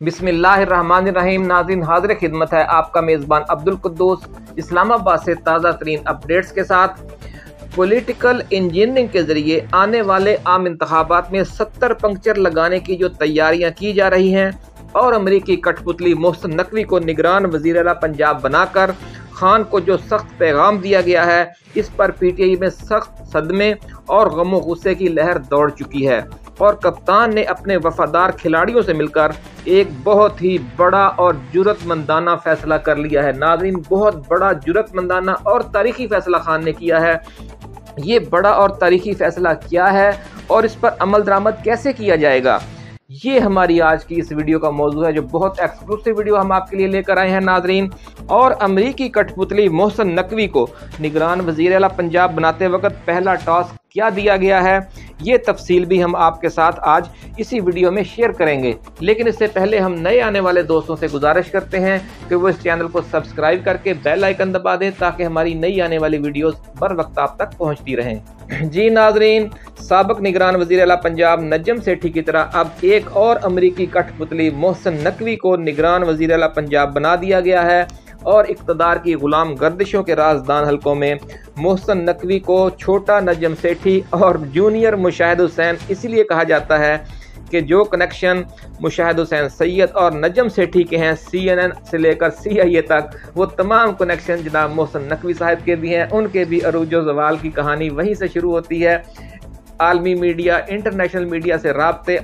बिस्मिल्लाहिर्रहमानिर्रहीम। नाज़रीन, हाज़िर खिदमत है आपका मेज़बान अब्दुल कुद्दूस इस्लामाबाद से ताज़ा तरीन अपडेट्स के साथ। पॉलिटिकल इंजीनियरिंग के ज़रिए आने वाले आम इंतखाबात में 70 पंक्चर लगाने की जो तैयारियां की जा रही हैं और अमरीकी कठपुतली मोहसिन नकवी को निगरान वज़ीर आला पंजाब बनाकर खान को जो सख्त पैगाम दिया गया है, इस पर पीटीआई में सख्त सदमे और गमो गुस्से की लहर दौड़ चुकी है और कप्तान ने अपने वफादार खिलाड़ियों से मिलकर एक बहुत ही बड़ा और जुर्रतमंदाना फैसला कर लिया है। नाज़रीन, बहुत बड़ा जुर्रतमंदाना और तारीखी फैसला खान ने किया है। ये बड़ा और तारीखी फैसला क्या है और इस पर अमल दरामद कैसे किया जाएगा, ये हमारी आज की इस वीडियो का मौजू है, जो बहुत एक्सक्लूसिव वीडियो हम आपके लिए लेकर आए हैं नाजरीन। और अमरीकी कठपुतली मोहसिन नकवी को निगरान वज़ीर आला पंजाब बनाते वक्त पहला टास्क क्या दिया गया है, ये तफसील भी हम आपके साथ आज इसी वीडियो में शेयर करेंगे। लेकिन इससे पहले हम नए आने वाले दोस्तों से गुजारिश करते हैं कि वो इस चैनल को सब्सक्राइब करके बेल आइकन दबा दें ताकि हमारी नई आने वाली वीडियोस बर वक्त आप तक पहुंचती रहें। जी नाजरीन, साबिक निगरान वज़ीर आला पंजाब नजम सेठी की तरह अब एक और अमरीकी कठपुतली मोहसिन नकवी को निगरान वज़ीर आला पंजाब बना दिया गया है और इक़्तिदार की गुलाम गर्दिशों के राजदान हलकों में मोहसिन नकवी को छोटा नजम सेठी और जूनियर मुशाहिद हुसैन इसलिए कहा जाता है कि जो कनेक्शन मुशाहिद हुसैन सैयद और नजम सेठी के हैं CNN से लेकर CIA तक, वो तमाम कनेक्शन जनाब मोहसिन नकवी साहब के भी हैं। उनके भी अरूज व ज़वाल की कहानी वहीं से शुरू होती है। आलमी मीडिया, इंटरनेशनल मीडिया से राब्ते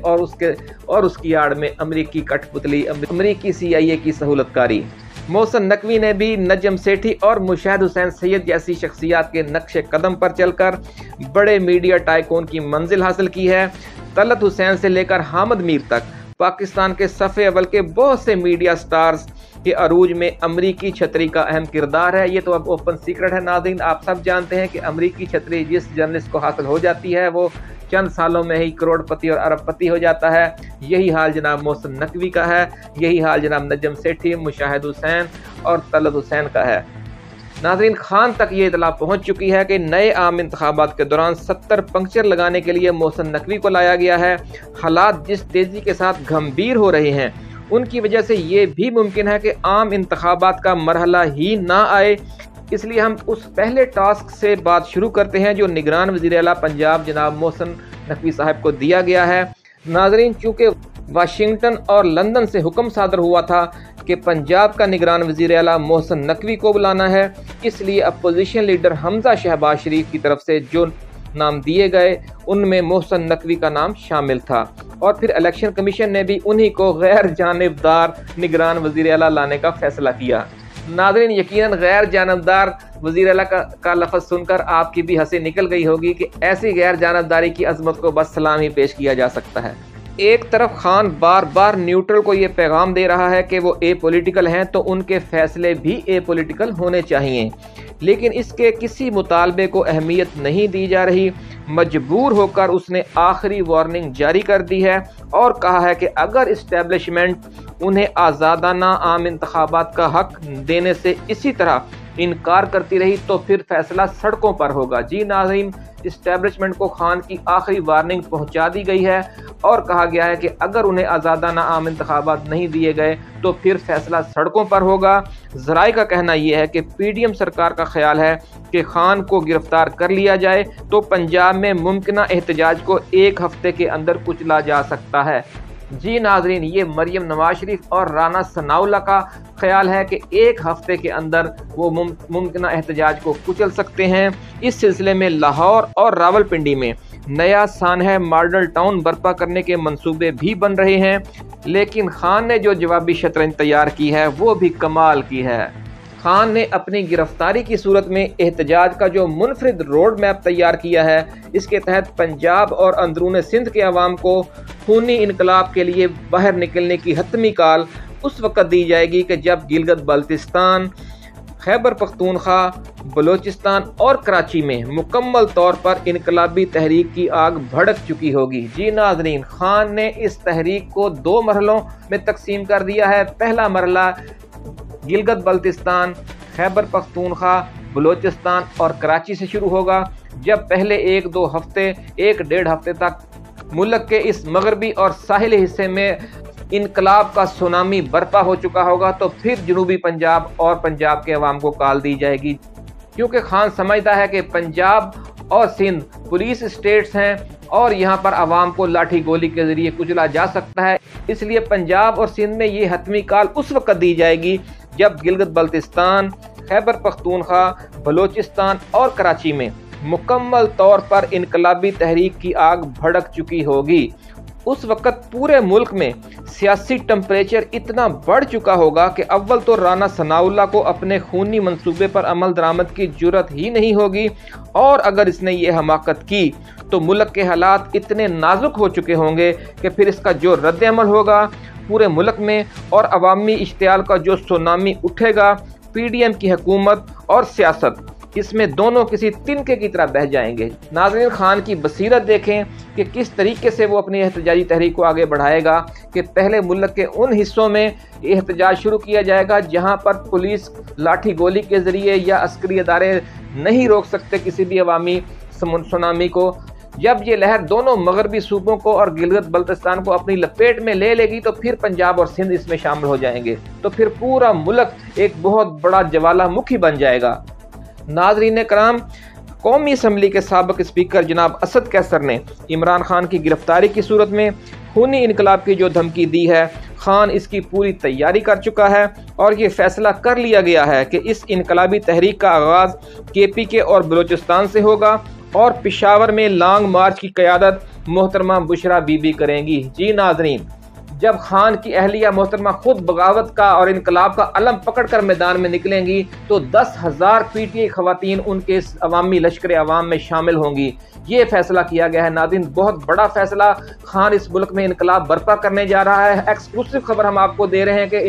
और उसकी आड़ में अमरीकी कठपुतली, अमरीकी CIA की सहूलतकारी। मोहसिन नकवी ने भी नजम सेठी और मुशाहिद हुसैन सैयद जैसी शख्सियात के नक्शे कदम पर चलकर बड़े मीडिया टाइकून की मंजिल हासिल की है। तलत हुसैन से लेकर हामिद मीर तक पाकिस्तान के सफ़े अव्वल के बहुत से मीडिया स्टार्स के अरूज में अमरीकी छतरी का अहम किरदार है। ये तो अब ओपन सीक्रेट है नाज़रीन, आप सब जानते हैं कि अमरीकी छतरी जिस जर्नलिस्ट को हासिल हो जाती है वो चंद सालों में ही करोड़पति और अरबपति हो जाता है। यही हाल जनाब मोहसिन नकवी का है, यही हाल जनाब नजम सेठी, मुशाहिद हुसैन और तलत हुसैन का है। नाज़रीन, खान तक ये इतला पहुंच चुकी है कि नए आम इंतखाबात के दौरान 70 पंक्चर लगाने के लिए मोहसिन नकवी को लाया गया है। हालात जिस तेज़ी के साथ गंभीर हो रहे हैं, उनकी वजह से ये भी मुमकिन है कि आम इंतखाबात का मरहला ही ना आए। इसलिए हम उस पहले टास्क से बात शुरू करते हैं जो निगरान वज़ीर आला पंजाब जनाब मोहसिन नकवी साहब को दिया गया है। नाज़रीन, चूँकि वाशिंगटन और लंदन से हुक्म सादर हुआ था कि पंजाब का निगरान वज़ीर आला मोहसिन नकवी को बुलाना है, इसलिए अपोजिशन लीडर हमजा शहबाज शरीफ की तरफ से जो नाम दिए गए उनमें मोहसिन नकवी का नाम शामिल था। और फिर इलेक्शन कमीशन ने भी उन्हीं को गैर जानिबदार निगरान वज़ीर आला लाने का फैसला किया। नाज़रीन, यकीनन गैर जानबदार वज़ीर आला का लफ्ज़ सुनकर आपकी भी हंसी निकल गई होगी कि ऐसी गैर जानबदारी की अजमत को बस सलाम ही पेश किया जा सकता है। एक तरफ खान बार बार न्यूट्रल को ये पैगाम दे रहा है कि वो एपॉलिटिकल हैं, तो उनके फैसले भी एपॉलिटिकल होने चाहिए, लेकिन इसके किसी मुतालबे को अहमियत नहीं दी जा रही। मजबूर होकर उसने आखिरी वार्निंग जारी कर दी है और कहा है कि अगर इस्टेब्लिशमेंट उन्हें आज़ादाना आम इंतखाबात का हक देने से इसी तरह इनकार करती रही तो फिर फैसला सड़कों पर होगा। जी नाज़रीन, इस्टेब्लिशमेंट को खान की आखिरी वार्निंग पहुंचा दी गई है और कहा गया है कि अगर उन्हें आज़ादाना आम इंतखाबात नहीं दिए गए तो फिर फैसला सड़कों पर होगा। ज़राए का कहना यह है कि PDM सरकार का ख्याल है कि खान को गिरफ्तार कर लिया जाए तो पंजाब में मुमकिना एहतजाज को एक हफ्ते के अंदर कुचला जा सकता है। जी नाज़रीन, ये मरियम नवाज शरीफ और राना सनाउल्ला का ख्याल है कि एक हफ्ते के अंदर वो मुमकिना एहतजाज को कुचल सकते हैं। इस सिलसिले में लाहौर और रावलपिंडी में नया सानह मॉडल टाउन बर्पा करने के मंसूबे भी बन रहे हैं, लेकिन खान ने जो जवाबी शतरंज तैयार की है वो भी कमाल की है। खान ने अपनी गिरफ्तारी की सूरत में एहतजाज का जो मुनफरिद रोड मैप तैयार किया है, इसके तहत पंजाब और अंदरून सिंध के अवाम को खूनी इनकलाब के लिए बाहर निकलने की हतमी कॉल उस वक़्त दी जाएगी कि जब गिलगित बाल्टिस्तान, खैबर पख्तूनख्वा, बलोचिस्तान और कराची में मुकम्मल तौर पर इनकलाबी तहरीक की आग भड़क चुकी होगी। जी नाज़रीन, खान ने इस तहरीक को 2 मरहलों में तकसीम कर दिया है। पहला मरहला गिलगित बाल्टिस्तान, खैबर पख्तूनख्वा, बलोचिस्तान और कराची से शुरू होगा, जब पहले 1-2 हफ्ते, 1-1.5 हफ्ते तक मुल्क के इस मगरबी और साहिली हिस्से में انقلاب کا سونامی برپا ہو چکا ہوگا تو پھر جنوبی پنجاب اور پنجاب کے عوام کو کال دی جائے گی، کیونکہ خان سمجھتا ہے کہ پنجاب اور سندھ پولیس اسٹیٹس ہیں اور یہاں پر عوام کو لاٹھی گولی کے ذریعے کچلا جا سکتا ہے۔ اس لیے پنجاب اور سندھ میں یہ حتمی کال اس وقت دی جائے گی جب گلگت بلتستان، خیبر پختونخوا، بلوچستان اور کراچی میں مکمل طور پر انقلابی تحریک کی آگ بھڑک چکی ہوگی۔ اس وقت پورے ملک میں سیاسی ٹمپریچر اتنا بڑھ چکا ہوگا کہ اول تو رانا ثناء اللہ کو اپنے خونی منصوبے پر عمل درآمد کی جرت ہی نہیں ہوگی، اور اگر اس نے یہ حماقت کی تو ملک کے حالات اتنے نازک ہو چکے ہوں گے کہ پھر اس کا جو رد عمل ہوگا پورے ملک میں اور عوامی اشتعال کا جو سونامی اٹھے گا، پی ڈی ایم کی حکومت اور سیاست اس میں دونوں کسی تنکے کی طرح بہہ جائیں گے۔ ناظرین، خان کی بصیرت دیکھیں کہ کس طریقے سے وہ اپنی احتجاجی تحریک کو آگے بڑھائے گا کہ پہلے ملک کے ان حصوں میں احتجاج شروع کیا جائے گا جہاں پر پولیس لاٹھی گولی کے ذریعے یا عسکری ادارے نہیں روک سکتے کسی بھی عوامی سونامی کو۔ جب یہ لہر دونوں مغربی صوبوں کو اور گلگت بلتستان کو اپنی لپیٹ میں لے لے گی تو پھر پنجاب اور سندھ اس میں شامل ہو جائیں گے، تو پھر پورا ملک ایک بہت بڑا جوالا مکھی بن جائے گا۔ ناظرین کرام، قومی اسمبلی کے سابق اسپیکر جناب اسد قیصر نے عمران خان کی گرفتاری کی صورت میں خونی انقلاب کی جو دھمکی دی ہے، خان اس کی پوری تیاری کر چکا ہے اور یہ فیصلہ کر لیا گیا ہے کہ اس انقلابی تحریک کا آغاز کے پی کے اور بلوچستان سے ہوگا اور پشاور میں لانگ مارچ کی قیادت محترمہ بشرا بی بی کریں گی۔ جی ناظرین، جب خان کی اہلیہ محترمہ خود بغاوت کا اور انقلاب کا علم پکڑ کر میدان میں نکلیں گی تو 10,000 پی ٹی آئی خواتین ان کے اس عوامی لشکر عوام میں شامل ہوں گی۔ یہ فیصلہ کیا گیا ہے ناظرین، بہت بڑا فیصلہ۔ خان اس ملک میں انقلاب برپا کرنے جا رہا ہے۔ ایکسکلوسیو خبر ہم آپ کو دے رہے ہیں کہ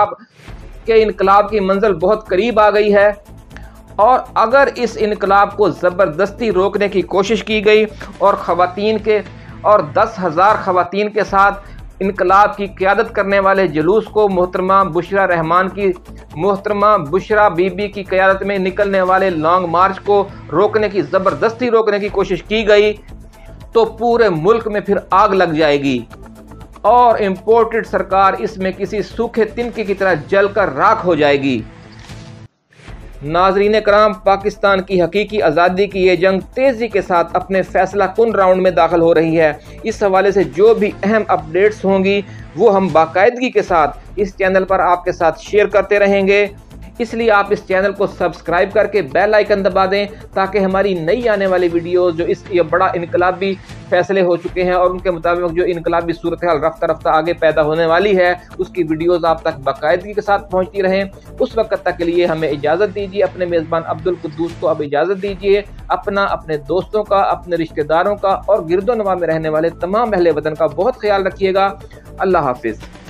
انقلاب کی منزل بہت قریب آ گئی ہے، اور اگر اس انقلاب کو زبردستی روکنے کی کوشش کی گئی اور 10,000 خواتین کے ساتھ انقلاب کی قیادت کرنے والے جلوس کو محترمہ بشرا بی بی کی قیادت میں نکلنے والے لانگ مارچ کو زبردستی روکنے کی کوشش کی گئی تو پورے ملک میں پھر آگ لگ جائے گی اور امپورٹڈ سرکار اس میں کسی سوکھے تنکے کی طرح جل کر راکھ ہو جائے گی۔ ناظرین کرام، پاکستان کی حقیقی آزادی کی یہ جنگ تیزی کے ساتھ اپنے فیصلہ کن راؤنڈ میں داخل ہو رہی ہے۔ اس حوالے سے جو بھی اہم اپڈیٹس ہوں گی وہ ہم باقاعدگی کے ساتھ اس چینل پر آپ کے ساتھ شیئر کرتے رہیں گے، اس لیے آپ اس چینل کو سبسکرائب کر کے بیل آئیکن دبا دیں تاکہ ہماری نئی آنے والی ویڈیوز جو اس یہ بڑا انقلابی فیصلے ہو چکے ہیں اور ان کے مطابق جو انقلابی صورتحال رفتہ رفتہ آگے پیدا ہونے والی ہے اس کی ویڈیوز آپ تک باقاعدگی کے ساتھ پہنچتی رہیں۔ اس وقت تک کے لیے ہمیں اجازت دیجیے، اپنے میزبان عبدالقدوس کو اب اجازت دیجیے۔ اپنے دوستوں کا، اپنے رشتہ داروں کا اور گرد و نواح میں رہنے والے تمام اہل وطن کا بہت خیال رکھیے گا۔ اللہ حافظ۔